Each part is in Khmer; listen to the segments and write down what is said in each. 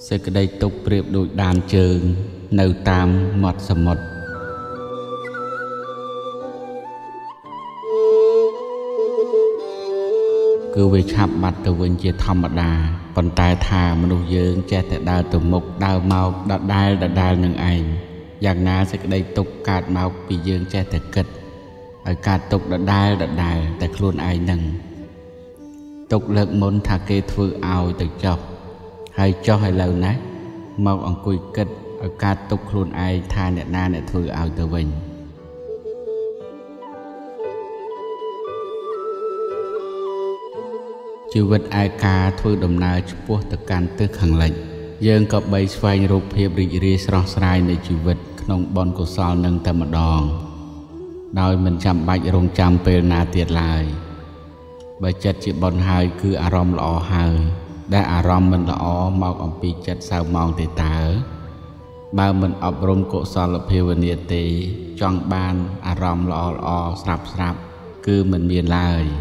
សេចក្តីទុក្ខប្រៀបដូចដានជើងនៅតាមមាត់សមុទ្រគឺវាឆាប់បាត់ទៅវិញជាធម្មតាប៉ុន្តែថាមនុស្សយើងចេះតែដើរទៅមុខដើរមកដដែលនឹងឯងយ៉ាងណាសេចក្តីទុក្ខកើតមកពីយើងចេះតែគិតឲ្យកើតទុក្ខដដែលតែខ្លួនឯងនឹងទុក្ខលើកមុនថាគេធ្វើឲ្យទៅចុះហើយចុះឥឡូវណាមកអង្គុយគិតឲ្យកើតទុក្ខខ្លួនឯងថាអ្នកណាអ្នកធ្វើឲ្យទៅវិញជីវិតឯកាធ្វើដំណើរឆ្ពោះទៅកាន់ទិសខាងលិចយើងក៏បីស្វែងរកភាពរីករាយស្រស់ស្រាយនៃជីវិតក្នុងបុណ្យកុសលនឹងតែម្ដងដោយមិនចាំបាច់រងចាំពេលណាទៀតឡើយបើចិត្តជាបុណ្យហើយគឺអារម្មណ៍ល្អហើយដែលអារម្មណ៍មិនល្អមកអំពីចិត្តសៅម៉ោងទេតើបើមិនអប់រំកុសលភាវនាទេចង់បានអារម្មណ៍ល្អស្រាប់គឺមិនមានឡើយ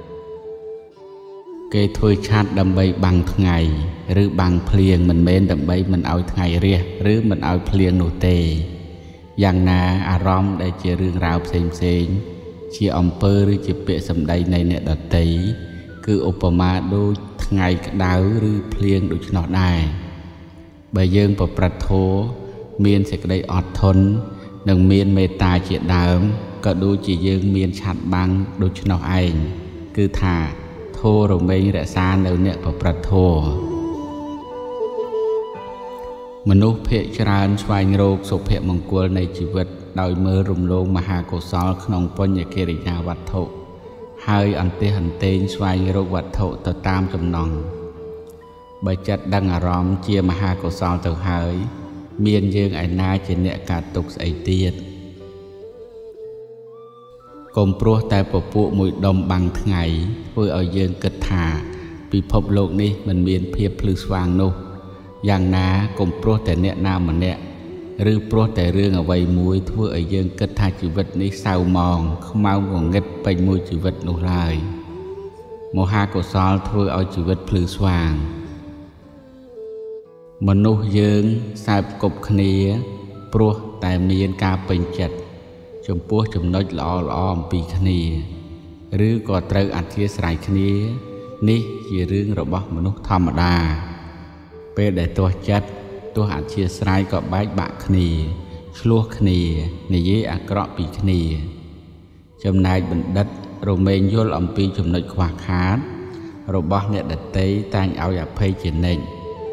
គេធ្វើឆាត់ដើម្បីបាំងថ្ងៃឬបាំងភ្លៀងមិនមែនដើម្បីមិនឲ្យថ្ងៃរះឬមិនឲ្យភ្លៀងនោះទេយ៉ាងណាអារម្មណ៍ដែលជារឿងរ៉ាវផ្សេងជាអំពើឬជាពាក្យសម្ដីនៃអ្នកដទៃគឺឧបមាដូចថ្ងៃក្តៅឬភ្លៀងដូច្នោះដែរបើយើងប្រព្រឹត្តធម៌មានសេចក្តីអត់ធន់និងមានមេត្តាជាដើមក៏ដូចជាយើងមានឆាត់បាំងដូច្នោះឯងគឺថាធម៌រមែងរក្សានៅអ្នកប្រព្រឹត្តធម៌មនុស្សភាគច្រើនស្វែងរកសុភមង្គលនៃជីវិតដោយមើលរំលងមហាកុសលក្នុងបញ្ញកិរិយាវត្ថុហើយអន្ទះអន្ទែងស្វែងរកវត្ថុទៅតាមចំណង់បើចិត្តដឹងអារម្មណ៍ជាមហាកុសលទៅហើយមានយើងឯណាជាអ្នកកើតទុក្ខស្អីទៀតកុំព្រោះតែពពួកមួយដុំបាំងថ្ងៃធ្វើឲ្យយើងគិតថាពិភពលោកនេះមិនមានភាពភ្លឺស្វាងនោះយ៉ាងណាកុំព្រោះតែអ្នកណាម្នាក់ឬព្រោះតែរឿងអ្វីមួយធ្វើឲ្យយើងគិតថាជីវិតនេះសៅម៉ងខ្មៅងងឹតពេញមួយជីវិតនោះឡើយមហាកុសលធ្វើឲ្យជីវិតភ្លឺស្វាងមនុស្សយើងសើបគប់គ្នាព្រោះតែមានការពេញចិត្តចំពោះចំណុចល្អអំពីគ្នាឬក៏ត្រូវអធិស្ឋានគ្នានេះជារឿងរបស់មនុស្សធម្មតាពេលដែលទាស់ចិត្តទាស់អធិស្ឋានក៏បែកបាក់គ្នាឆ្លោះគ្នានិយាយអាក្រក់ពីគ្នាចំណែកបណ្ឌិតរមែងយល់អំពីចំណុចខ្វះខាតរបស់អ្នកដទៃតែងឲ្យអភ័យជានិច្ច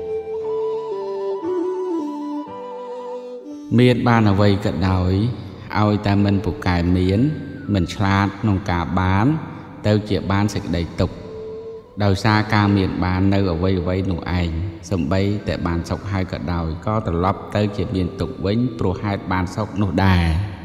មានបានអ្វីក៏ដោយឲ្យតែមិនពូកែមានមិនឆ្លាតក្នុងការបានទៅជាបានសេចក្តីទុក្ខដោយសារការមានបាននៅអ្វីនោះឯងសំបីតែបានសុខហើយក៏ដោយក៏ត្រឡប់ទៅជាមានទុក្ខវិញព្រោះហេតុបានសុខនោះដែរ